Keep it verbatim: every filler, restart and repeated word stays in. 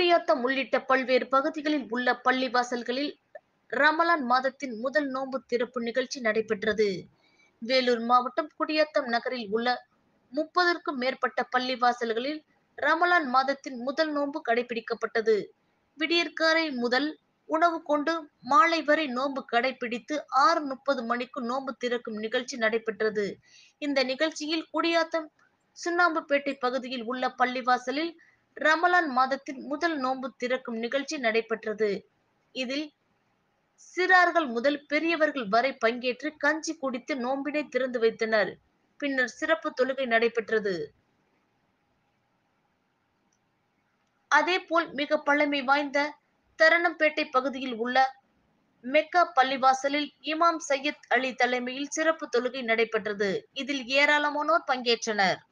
குடியாத்தம் உள்ளிட்ட பல்வேறு பகுதிகளில் உள்ள பள்ளிவாசல்களில் ரமலான் மாதத்தின் முதல் நோன்பு திறப்பு நிகழ்ச்சி நடைபெற்றது. வேலூர் மாவட்டம் குடியாத்தம் நகரில் உள்ள முப்பதற்கும் மேற்பட்ட பள்ளிவாசல்களில் ரமலான் மாதத்தின் முதல் நோன்பு கடைபிடிக்கப்பட்டது. விடியற்காலை முதல் உணவு கொண்டு மாலை வரை நோன்பு கடைபிடித்து ஆறு முப்பது மணிக்கு நோன்பு திறக்கும் நிகழ்ச்சி நடைபெற்றது. இந்த நிகழ்ச்சியில் குடியாத்தம் சுண்ணாம்புப்பேட்டை பகுதியில் உள்ள பள்ளிவாசலில் ரமலான் மாதத்தின் முதல் நோன்பு திறக்கும் நிகழ்ச்சி நடைபெற்றது. இதில் சிறார்கள் முதல் பெரியவர்கள் வரை பங்கேற்று கஞ்சி குடித்து நோன்பினை திறந்து வைத்தனர். பின்னர் சிறப்பு தொழுகை நடைபெற்றது. அதேபோல் மிக பழமை வாய்ந்த தரணம்பேட்டை பகுதியில் உள்ள மெக்கா பள்ளிவாசலில் இமாம் சையத் அலி தலைமையில் சிறப்பு தொழுகை நடைபெற்றது. இதில் ஏராளமானோர் பங்கேற்றனர்.